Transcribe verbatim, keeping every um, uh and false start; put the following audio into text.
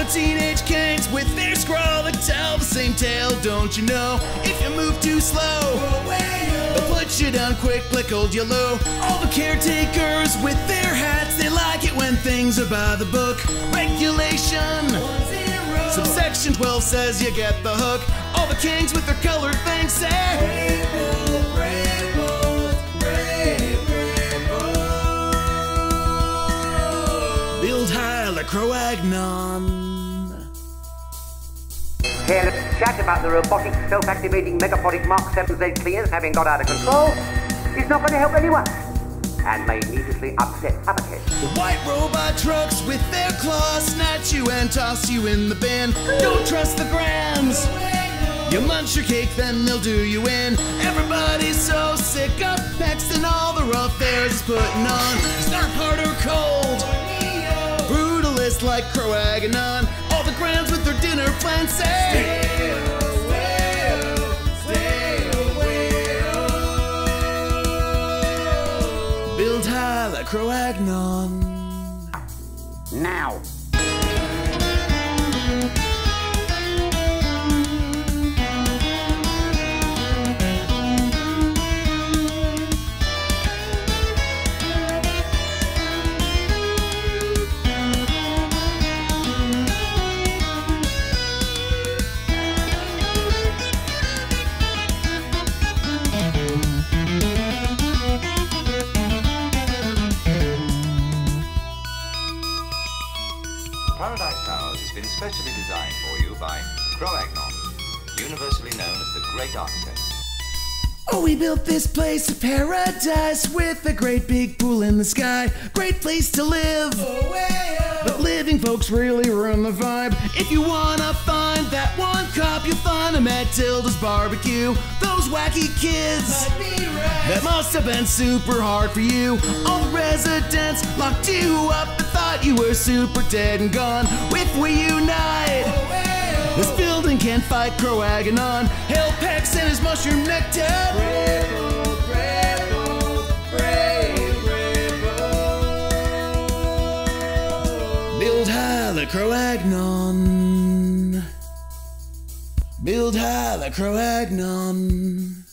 teenage Kangs with their scrawl that tell the same tale, don't you know? If you move too slow, they'll put you down quick like old yellow. All the caretakers with their hats, they like it when things are by the book. Regulation subsection twelve says you get the hook. All the Kangs with their colored things say brave, brave, brave, brave, brave. Build high like Kroagnon. Here, let's chat about the robotic, self-activating megapodic Mark seven Z cleaners having got out of control. It's not going to help anyone, and may needlessly upset other kids. The white robot trucks with their claws snatch you and toss you in the bin. Don't trust the grands. You munch your cake, then they'll do you in. Everybody's so sick of Pex and all the rough airs is putting on. It's not hard or cold, brutalist like Kroagnon. All the grands with their dinner plans say stay away, stay away. Build high like Kroagnon. Now. Paradise Towers has been specially designed for you by Kroagnon, universally known as the Great Architect. Oh, we built this place of paradise with a great big pool in the sky. Great place to live. Oh, way up. But living folks really ruin the vibe. If you wanna find that one cop, you'll find him at Tilda's barbecue. Those wacky kids right. That must have been super hard for you. All the residents locked you up and thought you were super dead and gone. If we unite, oh, way up. This building can't fight Kroagnon. Hell Pex and his mushroom nectar. Brave, brave, brave, brave. Build high like Kroagnon. Build high like Kroagnon.